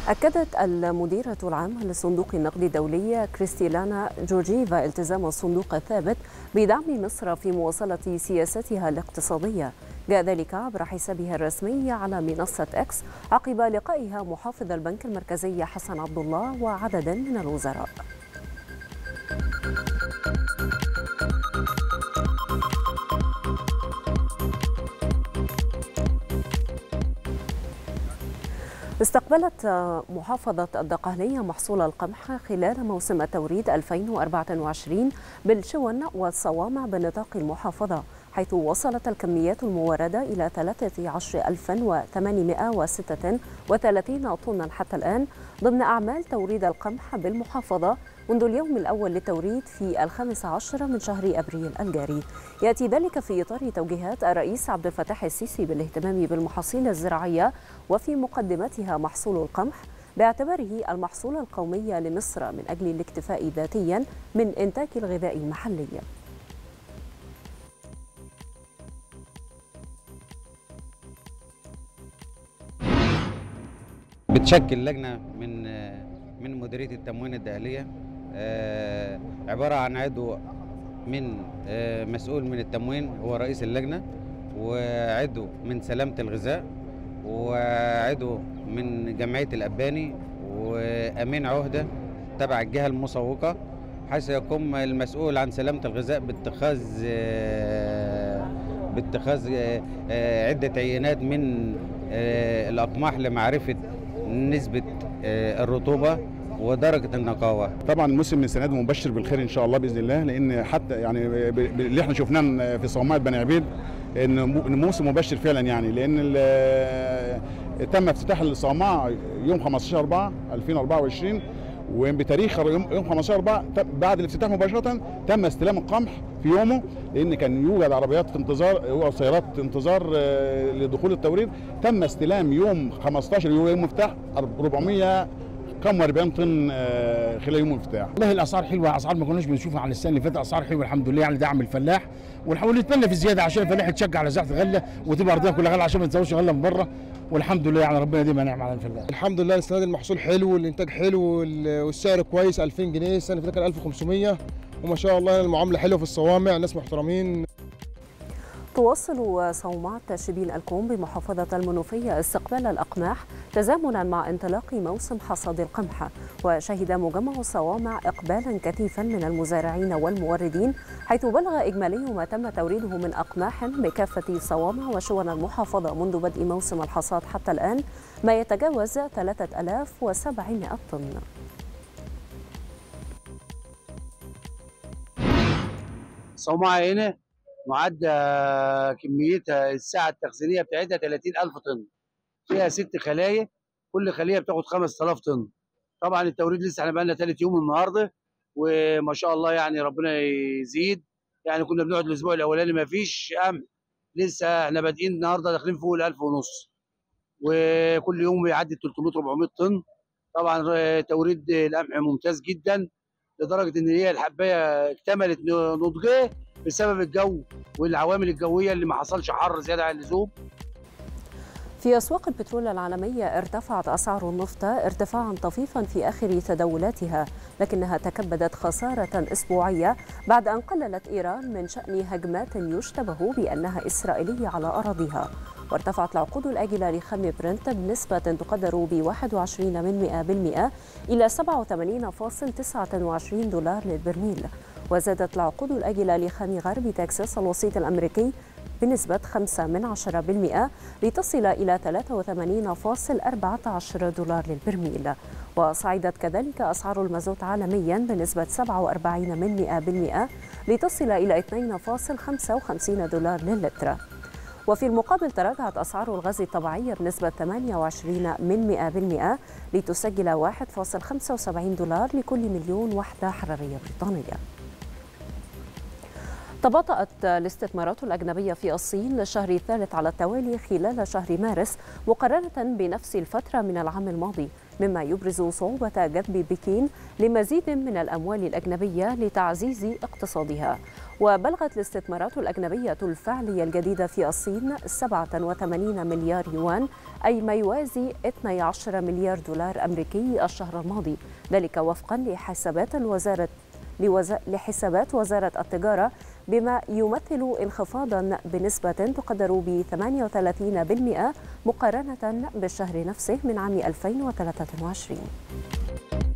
أكدت المديرة العامة لصندوق النقد الدولي كريستيلانا جورجيفا التزام الصندوق الثابت بدعم مصر في مواصلة سياستها الاقتصادية. جاء ذلك عبر حسابها الرسمي على منصة إكس عقب لقائها محافظ البنك المركزي حسن عبد الله وعدد من الوزراء. استقبلت محافظة الدقهلية محصول القمح خلال موسم التوريد 2024 بالشون والصوامع بنطاق المحافظة، حيث وصلت الكميات الموردة إلى 13836 طنا حتى الآن ضمن أعمال توريد القمح بالمحافظة منذ اليوم الأول للتوريد في 15 من شهر أبريل الجاري. يأتي ذلك في إطار توجيهات الرئيس عبد الفتاح السيسي بالاهتمام بالمحاصيل الزراعية وفي مقدمتها محصول القمح باعتباره المحصول القومي لمصر من أجل الاكتفاء ذاتيا من إنتاج الغذاء المحلي. بتشكل لجنة من مديرية التموين الداخلية، عبارة عن عضو من مسؤول من التموين هو رئيس اللجنة، وعضو من سلامة الغذاء، وعضو من جمعية الأباني، وأمين عهدة تبع الجهة المسوقة، حيث يقوم المسؤول عن سلامة الغذاء باتخاذ عدة عينات من الأقماح لمعرفة نسبة الرطوبة ودرجة النقاوة. طبعا الموسم السنة دي مبشر بالخير إن شاء الله بإذن الله، لأن حتى يعني اللي احنا شفناه في صومعة بني عبيد إن موسم مبشر فعلا، يعني لأن تم افتتاح الصومعة يوم 15/4/2024، وبتاريخ يوم 15/4 بعد الافتتاح مباشرة تم استلام القمح في يومه، لأن كان يوجد عربيات في انتظار وسيارات انتظار لدخول التوريد. تم استلام يوم 15 يوم افتتاح 440 طن خلال يوم الافتتاح. والله الاسعار حلوه، اسعار ما كناش بنشوفها عن السنه اللي فاتت، اسعار حلوه الحمد لله، يعني دعم الفلاح، ونحاول نتمنى في زياده عشان الفلاح يتشجع على زراعه الغله وتبقى ارضنا كلها غله عشان ما تزودش غله من بره، والحمد لله يعني ربنا يديم نعم على الفلاح. الحمد لله السنه دي المحصول حلو والانتاج حلو والسعر كويس، 2000 جنيه، السنه اللي فاتت كان 1500، وما شاء الله المعامله حلوه في الصوامع، ناس محترمين. تواصل صومعة شبين الكوم بمحافظة المنوفية استقبال الأقماح تزامنا مع انطلاق موسم حصاد القمح، وشهد مجمع الصوامع إقبالا كثيفا من المزارعين والموردين، حيث بلغ إجمالي ما تم توريده من أقماح بكافة صوامع وشون المحافظة منذ بدء موسم الحصاد حتى الآن ما يتجاوز 3700 طن. صومعة هنا معدة كميتها الساعة التخزينية بتاعتها 30,000 طن، فيها 6 خلايا، كل خلية بتاخد 5000 طن. طبعا التوريد لسه احنا بقالنا ثالث يوم النهارده، وما شاء الله يعني ربنا يزيد. يعني كنا بنقعد الاسبوع الاولاني ما فيش قمح، لسه احنا بادئين النهارده داخلين فوق ال 1000 ونص، وكل يوم بيعدي 300 400 طن. طبعا توريد القمح ممتاز جدا، لدرجه ان هي الحبايه اكتملت نضجها بسبب الجو والعوامل الجويه اللي ما حصلش حر زياده عن اللزوم. في أسواق البترول العالمية ارتفعت أسعار النفط ارتفاعا طفيفا في آخر تداولاتها، لكنها تكبدت خسارة أسبوعية بعد أن قللت إيران من شأن هجمات يشتبه بأنها إسرائيلية على أراضيها. وارتفعت العقود الآجلة لخام برنت بنسبة تقدر ب21% إلى 87.29 دولار للبرميل. وزادت العقود الآجلة لخام غرب تكساس الوسيط الأمريكي بنسبة 5% لتصل إلى 83.14 دولار للبرميل. وصعدت كذلك أسعار المازوت عالميا بنسبة 47% لتصل إلى 2.55 دولار للتر. وفي المقابل تراجعت أسعار الغاز الطبيعي بنسبة 28% لتسجل 1.75 دولار لكل مليون وحدة حرارية بريطانية. تباطأت الاستثمارات الأجنبية في الصين للشهر الثالث على التوالي خلال شهر مارس مقارنة بنفس الفترة من العام الماضي، مما يبرز صعوبة جذب بكين لمزيد من الأموال الأجنبية لتعزيز اقتصادها. وبلغت الاستثمارات الأجنبية الفعلية الجديدة في الصين 87 مليار يوان، أي ما يوازي 12 مليار دولار أمريكي الشهر الماضي، ذلك وفقا لحسابات وزارة التجارة، بما يمثل انخفاضا بنسبة تقدر ب 38% مقارنة بالشهر نفسه من عام 2023.